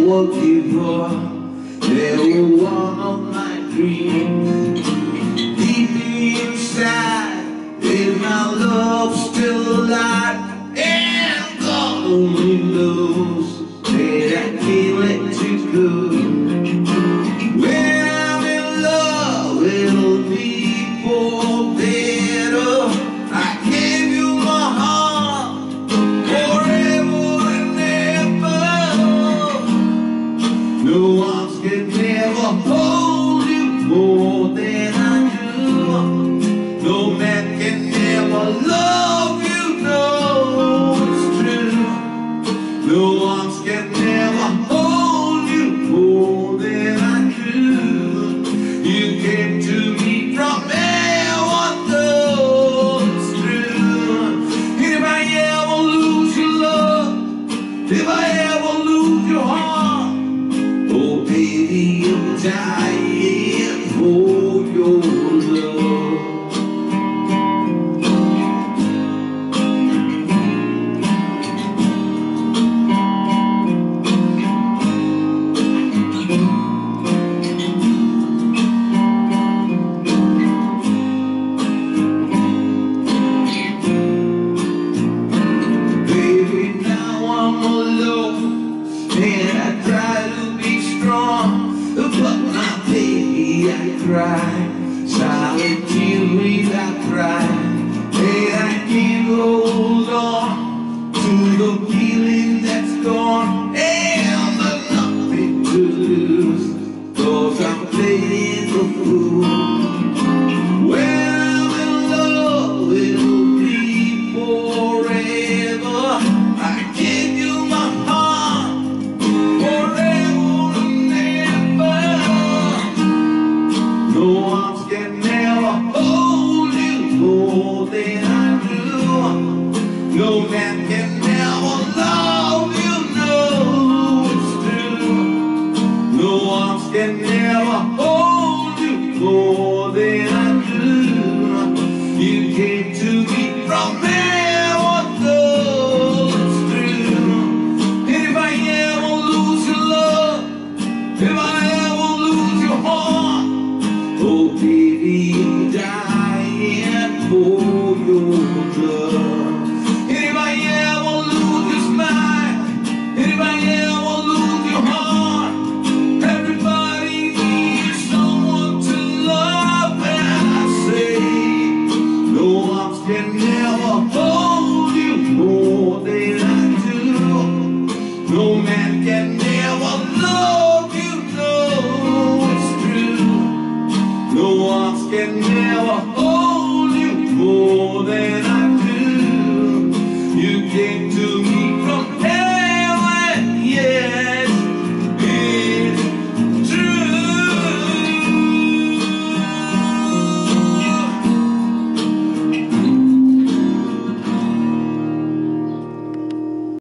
were before. They were one of my dreams. Deep inside, is my love still alive? And God only knows that I can't let you go. When I'm in love, it'll be for better. I gave you my heart forever and ever. No one can never hold you more than I do. No man can never love you, no, it's true. No one can never hold you more than I do. You came to me from heaven, no, it's true. And if I ever lose your love, if I ever lose your heart, oh baby, I'm dying for your love. Baby, now I'm alone, and I try to be strong, but my baby, I cry, solitude I cry, and I can't hold on to the feeling that's gone.